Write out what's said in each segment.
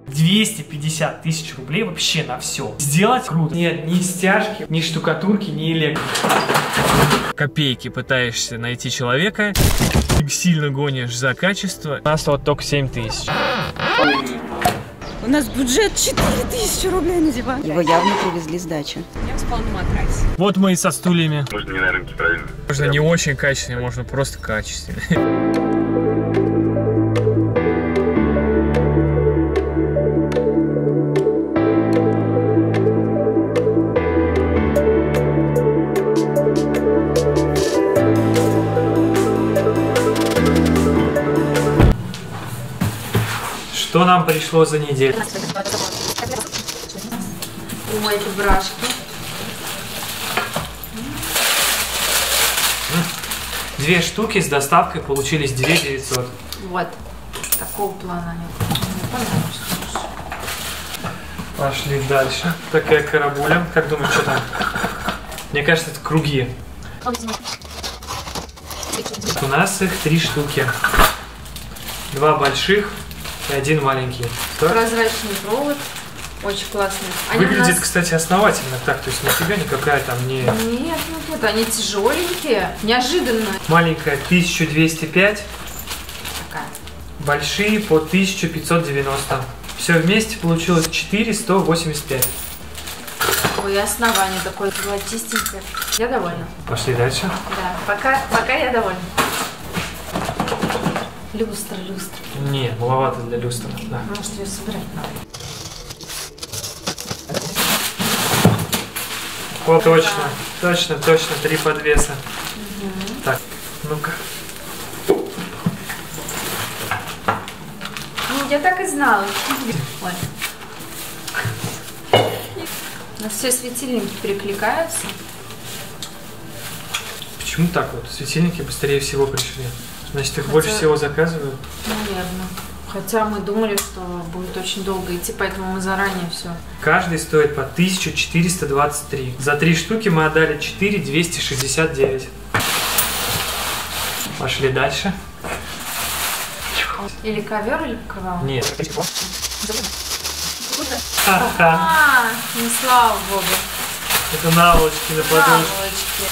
250 тысяч рублей вообще на все. Сделать круто. Нет ни стяжки, ни штукатурки, ни электрики. Копейки пытаешься найти человека, сильно гонишь за качество. У нас вот только 7 тысяч. У нас бюджет 4000 рублей на диван. Его явно привезли с дачи. Я спал на матрасе. Вот мы и со стульями. Можно не на рынке, правильно? Можно не очень качественный, можно просто качественный. Что нам пришло за неделю? Ой, это брашки. Две штуки с доставкой получились 2900. Вот. Такого плана нет. Мне понравилось. Пошли дальше. Такая карабуля. Как думаешь, что там? Мне кажется, это круги. У нас их 3 штуки. 2 больших и 1 маленький. Прозрачный провод. Очень классный. Они Выглядит, кстати, основательно так. То есть нифига никакая там не... Нет, они тяжеленькие. Неожиданно. Маленькая 1205. Такая. Большие по 1590. Все вместе получилось 4185. Ой, основание такое золотистенькое. Я довольна. Пошли дальше. Да, пока я довольна. Люстра. Не, маловато для люстры. Да. Может, ее собирать надо. О, точно, 3 подвеса. Так, ну-ка. Ну, я так и знала. Ой. Но все светильники перекликаются. Почему так вот? Светильники быстрее всего пришли. Значит, их больше всего заказывают? Наверное. Хотя мы думали, что будет очень долго идти, поэтому мы заранее все. Каждый стоит по 1423. За 3 штуки мы отдали 4269. Пошли дальше. Или ковер, или покрывало? Нет. Ну слава богу. Это наволочки на подушке. Наволочки.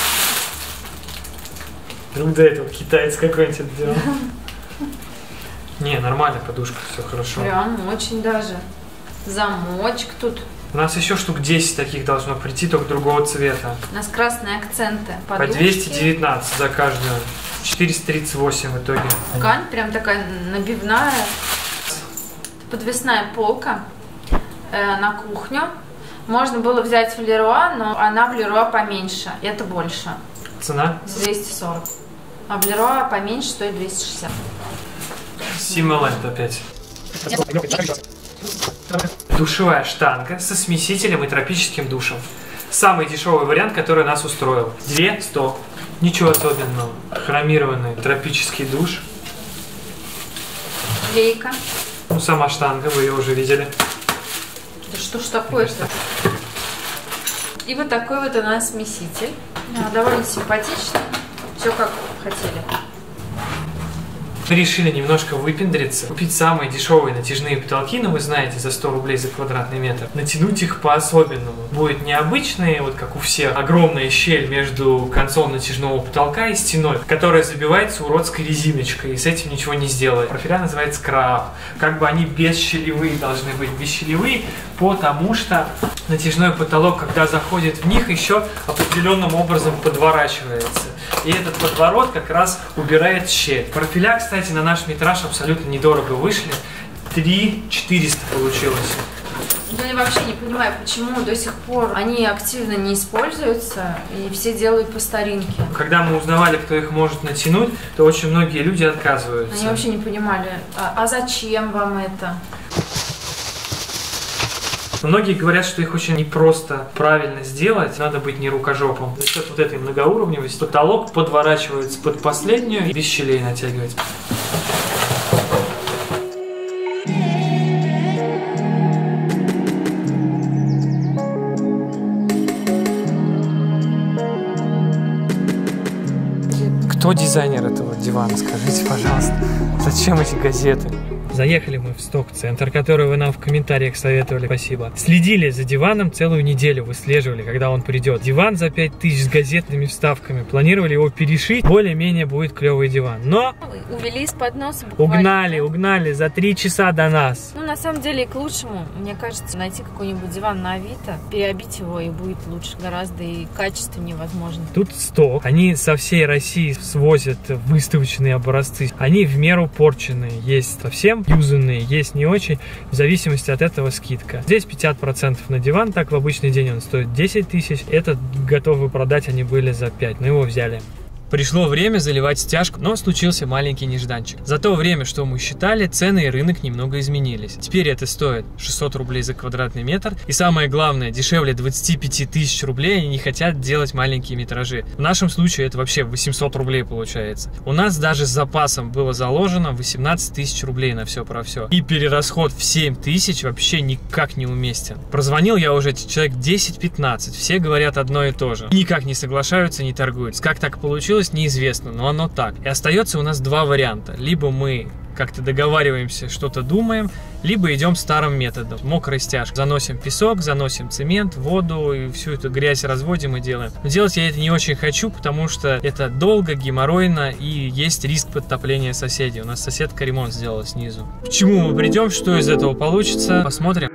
Вдруг до этого китаец какой-нибудь делал. Не, нормальная подушка, все хорошо. Прям очень даже. Замочек тут. У нас еще штук 10 таких должно прийти, только другого цвета. У нас красные акценты. По 219 за каждую. 438 в итоге. Ткань прям такая набивная. Подвесная полка на кухню. Можно было взять в Леруа, но она в Леруа поменьше. Это больше. Цена? 240. А в Леруа поменьше стоит 260. Симоленд опять. Душевая штанга со смесителем и тропическим душем. Самый дешевый вариант, который нас устроил. 200. Ничего особенного. Хромированный тропический душ. Лейка. Ну, сама штанга, вы ее уже видели. Да что ж такое-то? И вот такой вот у нас смеситель. Довольно симпатичный. Все как хотели. Мы решили немножко выпендриться, купить самые дешевые натяжные потолки, но вы знаете, за 100 рублей за квадратный метр. Натянуть их по-особенному. Будет необычные, вот как у всех, огромная щель между концом натяжного потолка и стеной, которая забивается уродской резиночкой, и с этим ничего не сделает. Профиля называется краб. Как бы они бесщелевые должны быть. Бесщелевые, потому что натяжной потолок, когда заходит в них, еще определенным образом подворачивается. И этот подворот как раз убирает щель. Профиля, кстати, на наш метраж абсолютно недорого вышли. 3400 получилось. Я вообще не понимаю, почему до сих пор они активно не используются, и все делают по старинке. Когда мы узнавали, кто их может натянуть, то очень многие люди отказываются. Они вообще не понимали, а зачем вам это? Многие говорят, что их очень непросто правильно сделать, надо быть не рукожопом. За счет вот этой многоуровневости потолок подворачивается под последнюю и без щелей натягивается. Кто дизайнер этого дивана, скажите, пожалуйста. Зачем эти газеты? Заехали мы в сток-центр, который вы нам в комментариях советовали, спасибо. Следили за диваном целую неделю, выслеживали, когда он придет. Диван за 5000 с газетными вставками. Планировали его перешить, более-менее будет клевый диван. Но увели из-под носа буквально. Угнали за 3 часа до нас. Ну, на самом деле, и к лучшему, мне кажется, найти какой-нибудь диван на Авито, переобить его, и будет лучше гораздо, и качественнее, возможно. Тут сток. Они со всей России свозят выставочные образцы. Они в меру порченные. Есть совсем юзанные, есть не очень. В зависимости от этого скидка. Здесь 50% на диван. Так в обычный день он стоит 10 тысяч. Этот готовы продать они были за 5, но его взяли. Пришло время заливать стяжку, но случился маленький нежданчик. За то время, что мы считали, цены и рынок немного изменились. Теперь это стоит 600 рублей за квадратный метр. И самое главное, дешевле 25 тысяч рублей они не хотят делать маленькие метражи. В нашем случае это вообще 800 рублей получается. У нас даже с запасом было заложено 18 тысяч рублей на все про все. И перерасход в 7 тысяч вообще никак не уместен. Прозвонил я уже человек 10-15. Все говорят одно и то же. Никак не соглашаются, не торгуются. Как так получилось? Неизвестно, но оно так. И остается у нас два варианта. Либо мы как-то договариваемся, что-то думаем, либо идем старым методом. Мокрая стяжка. Заносим песок, заносим цемент, воду и всю эту грязь разводим и делаем. Но делать я это не очень хочу, потому что это долго, геморройно и есть риск подтопления соседей. У нас соседка ремонт сделала снизу. К чему мы придем, что из этого получится, посмотрим.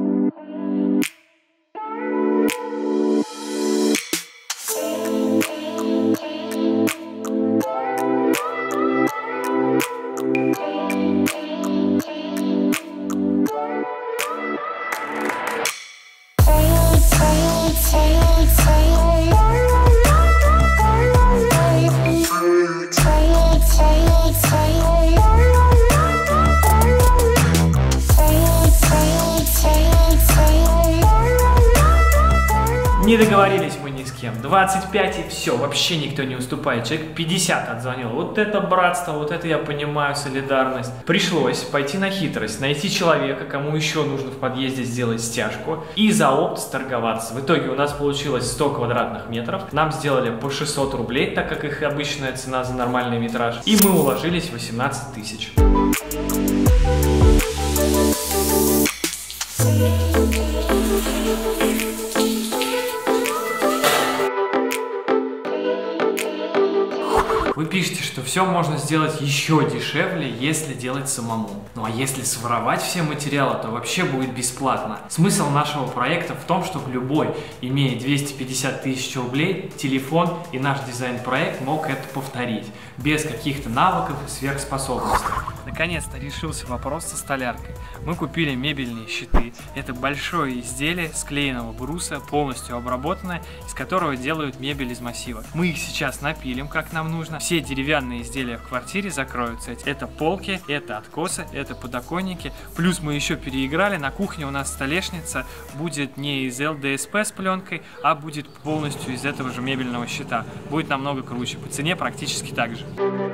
Не договорились мы ни с кем. 25 и все, вообще никто не уступает. Человек 50 отзвонил. Вот это братство, вот это я понимаю, солидарность. Пришлось пойти на хитрость, найти человека, кому еще нужно в подъезде сделать стяжку, и за опт сторговаться. В итоге у нас получилось 100 квадратных метров. Нам сделали по 600 рублей, так как их обычная цена за нормальный метраж. И мы уложились в 18 тысяч. Вы пишете, что все можно сделать еще дешевле, если делать самому. Ну а если своровать все материалы, то вообще будет бесплатно. Смысл нашего проекта в том, чтобы любой, имея 250 тысяч рублей, телефон и наш дизайн-проект мог это повторить, без каких-то навыков и сверхспособностей. Наконец-то решился вопрос со столяркой. Мы купили мебельные щиты. Это большое изделие склеенного бруса, полностью обработанное, из которого делают мебель из массива. Мы их сейчас напилим, как нам нужно. Все деревянные изделия в квартире закроются. Это полки, это откосы, это подоконники. Плюс мы еще переиграли. На кухне у нас столешница будет не из ЛДСП с пленкой, а будет полностью из этого же мебельного щита. Будет намного круче. По цене практически так же.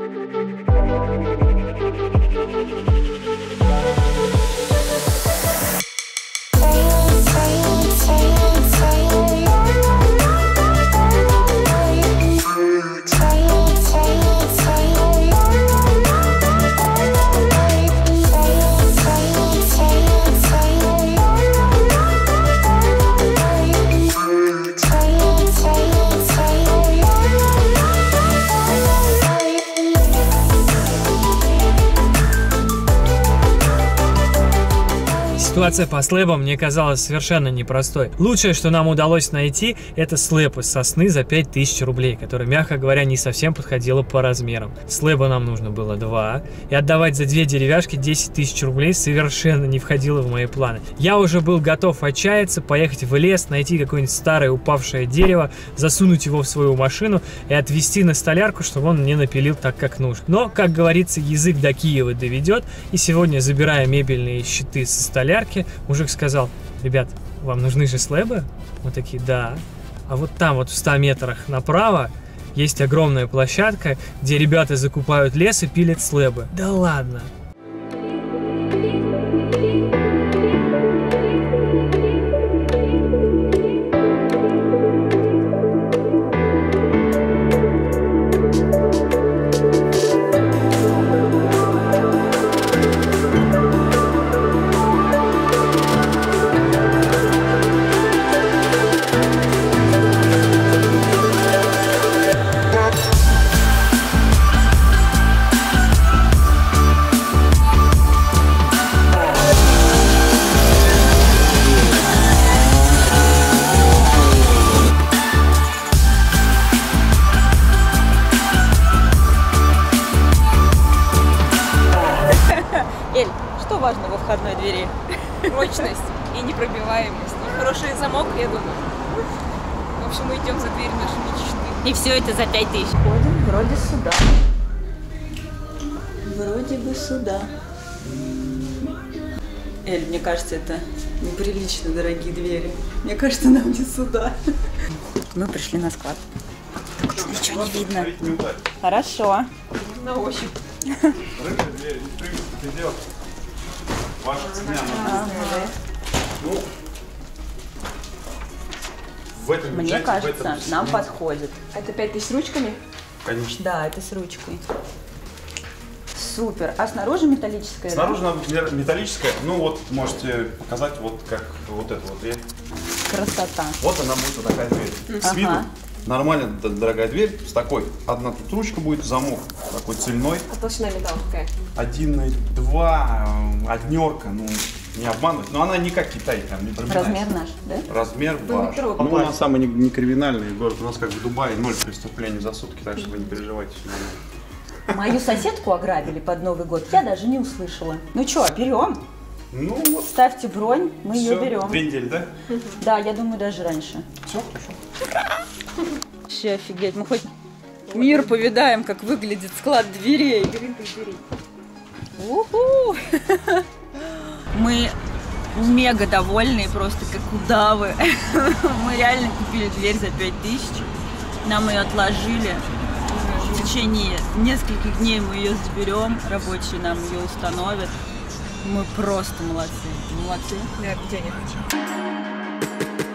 Ситуация по слэбам мне казалась совершенно непростой. Лучшее, что нам удалось найти, это слэб из сосны за 5000 рублей, который, мягко говоря, не совсем подходило по размерам. Слэба нам нужно было 2, и отдавать за 2 деревяшки 10 тысяч рублей совершенно не входило в мои планы. Я уже был готов отчаяться, поехать в лес, найти какое-нибудь старое упавшее дерево, засунуть его в свою машину и отвезти на столярку, чтобы он мне напилил так, как нужно. Но, как говорится, язык до Киева доведет, и сегодня, забирая мебельные щиты со столярки, мужик сказал: ребят, вам нужны же слэбы? Мы такие: да. А вот там, вот в 100 метрах направо, есть огромная площадка, где ребята закупают лес и пилят слэбы. Да ладно. важно во входной двери? Прочность и непробиваемость. И хороший замок, я думаю. В общем, мы идем за дверь нашей мечты. И все это за 5000. Ходим вроде сюда. Вроде бы сюда. Эль, мне кажется, это неприлично дорогие двери. Мне кажется, нам не сюда. Мы пришли на склад. Тут ничего не видно. Хорошо. На ощупь. Ваша цена. Ну, в этом бюджете, мне кажется, нам подходит. Это 5000 с ручками? Конечно. Да, это с ручкой. Супер. А снаружи металлическая? Снаружи металлическая. Ну вот, можете показать, вот как вот эту вот дверь. Красота. Вот она будет, вот такая дверь. С виду нормальная дорогая дверь. С такой. Одна тут ручка будет, замок такой цельной. А толщина металла какая? 1,2, однерка, ну не обманывать. Но она не как Китай, там не проминается. Размер наш, да? Размер ваш. Ну, у нас самый не криминальный город. У нас как в Дубае 0 преступлений за сутки, так что вы не переживайте. Мою соседку ограбили под Новый год, я даже не услышала. Ну что, берем? Ну вот. Ставьте бронь, мы ее берем. 2 недели, да? Да, я думаю, даже раньше. Все, хорошо. Вообще офигеть, мы хоть мир повидаем, как выглядит склад дверей. Уху! Мы мега довольные, просто как удавы. Мы реально купили дверь за 5000. Нам ее отложили. В течение нескольких дней мы ее заберем, рабочие нам ее установят. Мы просто молодцы. Молодцы. Да, денег.